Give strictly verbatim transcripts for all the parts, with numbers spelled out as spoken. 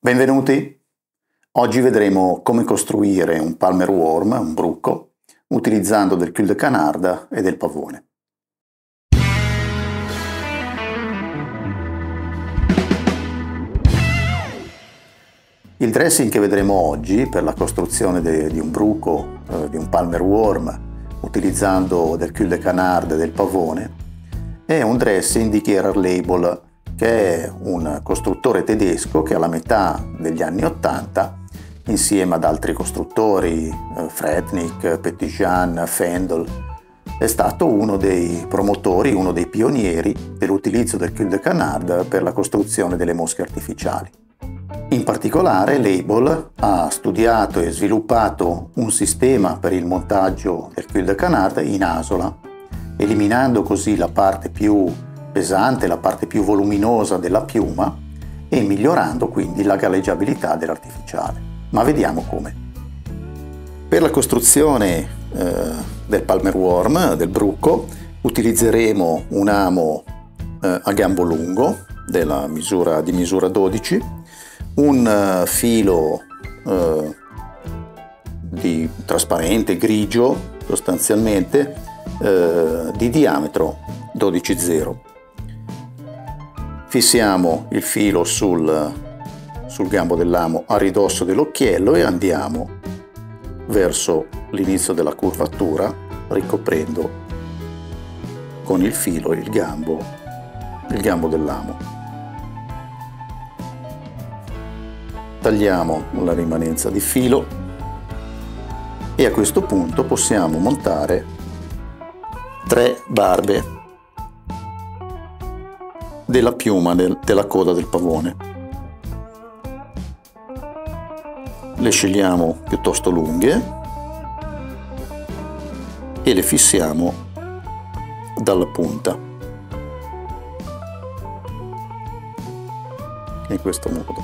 Benvenuti! Oggi vedremo come costruire un palmer worm, un bruco, utilizzando del cul de canard e del pavone. Il dressing che vedremo oggi per la costruzione di un bruco, eh, di un palmer worm, utilizzando del cul de canard e del pavone, è un dressing di Gerhard Leibl, che è un costruttore tedesco che alla metà degli anni ottanta, insieme ad altri costruttori, eh, Fretnik, Petitjean, Fendel, è stato uno dei promotori, uno dei pionieri dell'utilizzo del cul de canard per la costruzione delle mosche artificiali. In particolare Leibl ha studiato e sviluppato un sistema per il montaggio del cul de canard in asola, eliminando così la parte più pesante, la parte più voluminosa della piuma e migliorando quindi la galleggiabilità dell'artificiale. Ma vediamo come. Per la costruzione eh, del palmer worm, del bruco, utilizzeremo un amo eh, a gambo lungo della misura, di misura dodici, un uh, filo uh, di trasparente grigio sostanzialmente uh, di diametro dodici zero. Fissiamo il filo sul, sul gambo dell'amo a ridosso dell'occhiello e andiamo verso l'inizio della curvatura, ricoprendo con il filo il gambo, il gambo dell'amo. Tagliamo la rimanenza di filo e a questo punto possiamo montare tre barbe della piuma del, della coda del pavone. Le scegliamo piuttosto lunghe e le fissiamo dalla punta in questo modo.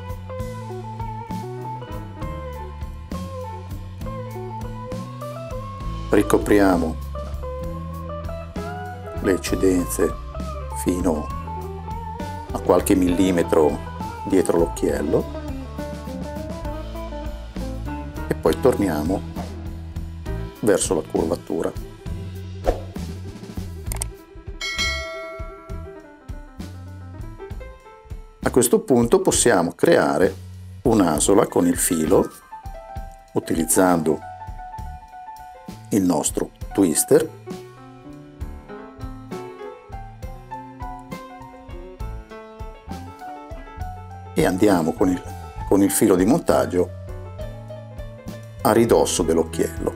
Ricopriamo le eccedenze fino a qualche millimetro dietro l'occhiello e poi torniamo verso la curvatura. A questo punto possiamo creare un'asola con il filo utilizzando il nostro twister e andiamo con il, con il filo di montaggio a ridosso dell'occhiello.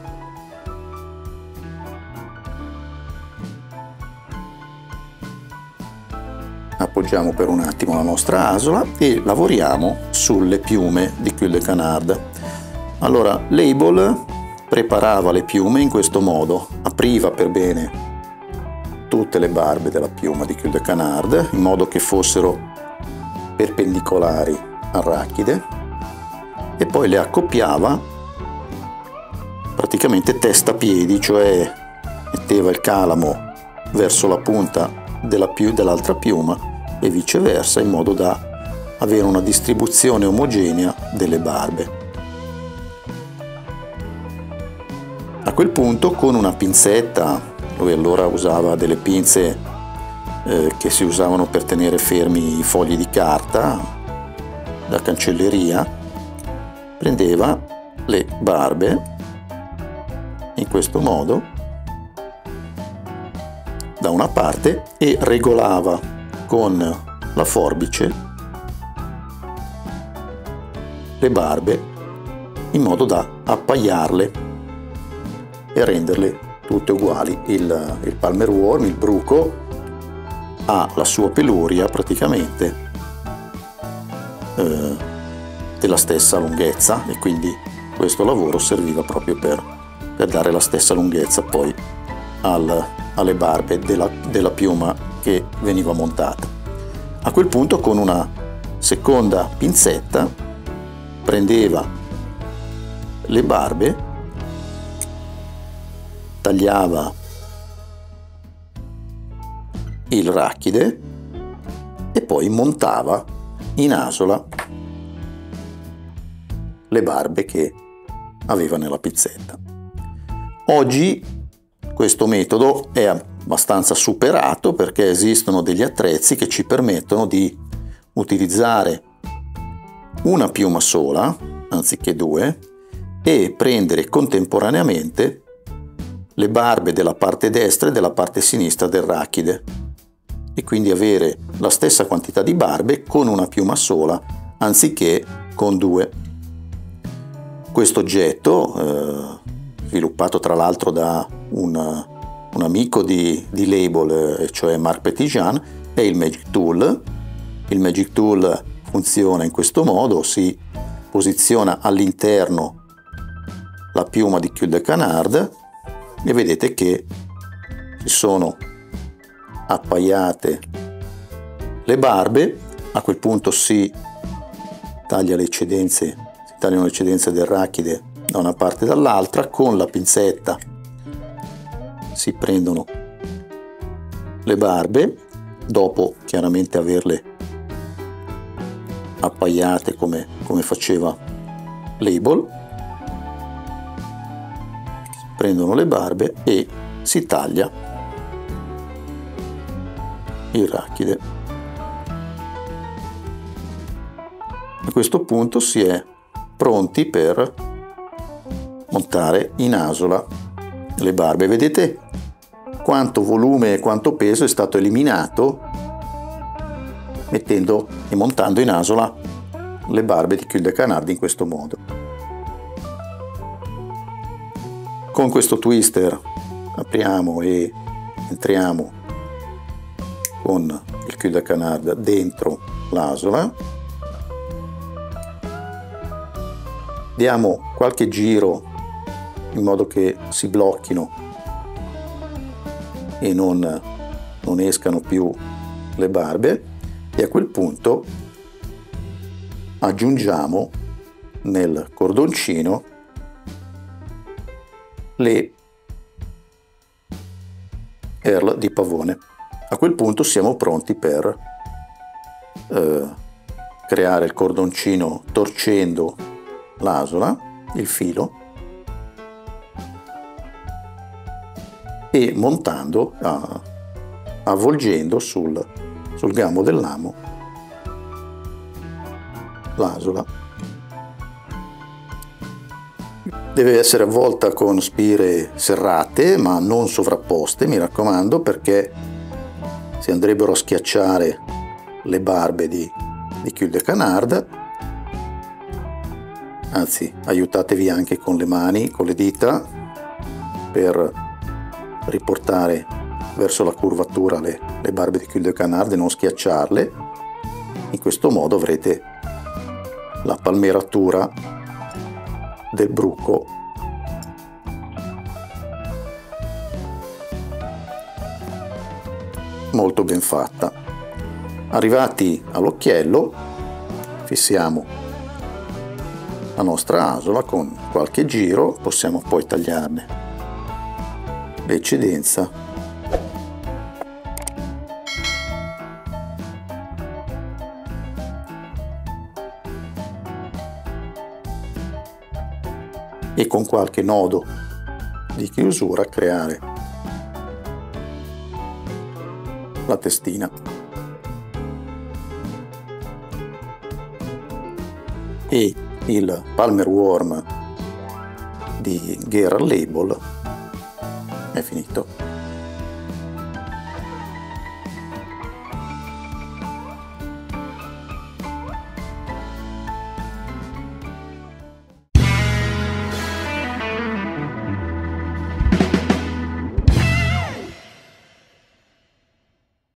Appoggiamo per un attimo la nostra asola e lavoriamo sulle piume di cul de canard. Allora, Leibl preparava le piume in questo modo, apriva per bene tutte le barbe della piuma di cul de canard in modo che fossero perpendicolari al racchide e poi le accoppiava praticamente testa piedi, cioè metteva il calamo verso la punta della piu- dell'altra piuma e viceversa, in modo da avere una distribuzione omogenea delle barbe. A quel punto con una pinzetta, lui allora usava delle pinze eh, che si usavano per tenere fermi i fogli di carta da cancelleria, prendeva le barbe in questo modo da una parte e regolava con la forbice le barbe in modo da appaiarle e renderle tutte uguali. Il, il palmer worm, il bruco, ha la sua peluria praticamente eh, della stessa lunghezza e quindi questo lavoro serviva proprio per, per dare la stessa lunghezza poi al, alle barbe della, della piuma che veniva montata. A quel punto con una seconda pinzetta prendeva le barbe, tagliava il racchide e poi montava in asola le barbe che aveva nella pinzetta. Oggi questo metodo è abbastanza superato perché esistono degli attrezzi che ci permettono di utilizzare una piuma sola anziché due e prendere contemporaneamente le barbe della parte destra e della parte sinistra del rachide e quindi avere la stessa quantità di barbe con una piuma sola anziché con due. Questo oggetto, eh, sviluppato tra l'altro da un, un amico di, di Label, eh, cioè Marc Petitjean, è il Magic Tool. Il Magic Tool funziona in questo modo: si posiziona all'interno la piuma di Cul de Canard e vedete che ci sono appaiate le barbe. A quel punto si taglia le eccedenze, si tagliano le eccedenze del rachide da una parte e dall'altra. Con la pinzetta si prendono le barbe, dopo chiaramente averle appaiate come, come faceva Label. Si prendono le barbe e si taglia il rachide. A questo punto si è pronti per montare in asola le barbe. Vedete quanto volume e quanto peso è stato eliminato mettendo e montando in asola le barbe di Cul de Canard in questo modo. Con questo twister apriamo e entriamo con il Cul de Canard dentro l'asola, diamo qualche giro in modo che si blocchino e non, non escano più le barbe, e a quel punto aggiungiamo nel cordoncino le perle di pavone. A quel punto siamo pronti per eh, creare il cordoncino torcendo l'asola, il filo, e montando, ah, avvolgendo sul, sul gambo dell'amo l'asola. Deve essere avvolta con spire serrate ma non sovrapposte, mi raccomando, perché si andrebbero a schiacciare le barbe di, di Cul de Canard. Anzi, aiutatevi anche con le mani, con le dita, per riportare verso la curvatura le, le barbe di Cul de Canard e non schiacciarle. In questo modo avrete la palmeratura del bruco molto ben fatta. Arrivati all'occhiello, fissiamo la nostra asola con qualche giro, possiamo poi tagliarne l'eccedenza e con qualche nodo di chiusura creare la testina. E il Palmer Worm di Gerard Label è finito.